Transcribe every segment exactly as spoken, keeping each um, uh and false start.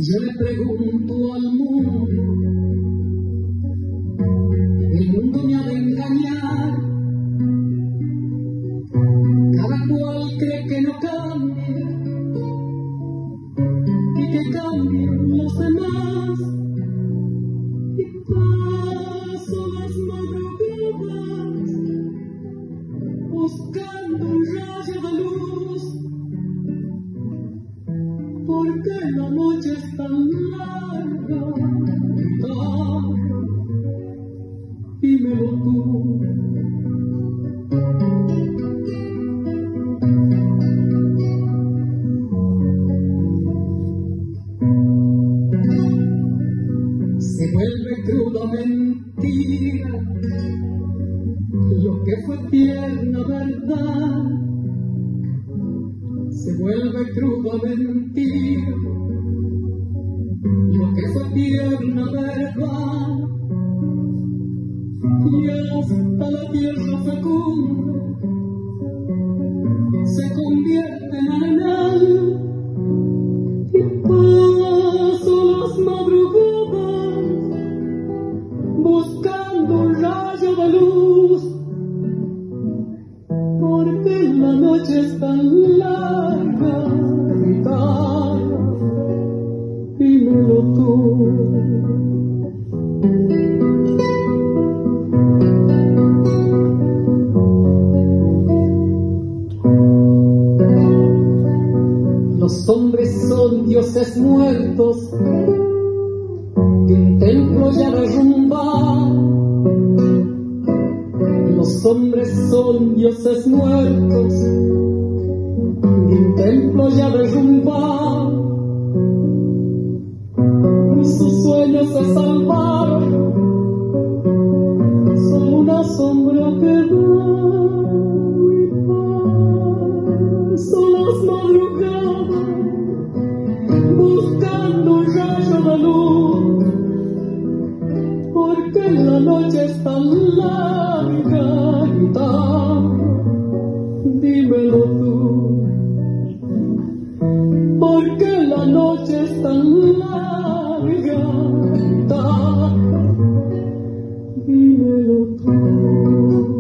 Yo le pregunto al mundo, el mundo me ha de engañar, cada cual cree que no cambia y que cambian los demás, y paso las madrugadas buscando un rayo de luz, porque la noche es tan larga, ah, dímelo tú. Se vuelve cruda mentira lo que fue tierna verdad. Se vuelve cruda mentira lo que fue tierna verdad, y hasta la tierra fecunda se convierte en arenal, y paso las madrugadas buscando un rayo de luz, porque la noche es tan larga, guitarra, dímelo tú. Los hombres son dioses muertos que un templo ya derrumba. Los hombres son dioses muertos que un templo ya derrumba. Y sus sueños se salvaron, son una sombra que da y paso las madrugadas buscando un rayo de luz, porque la noche es tan larga, guitarra, dímelo tú, porque la noche es tan larga, guitarra, dímelo tú.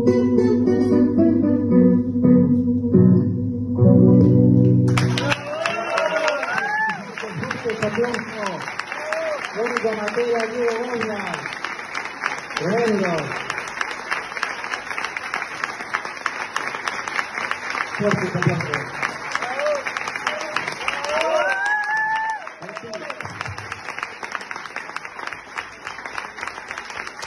Única materia aquí de Boina. Tremendo. Fuerte, fuerte.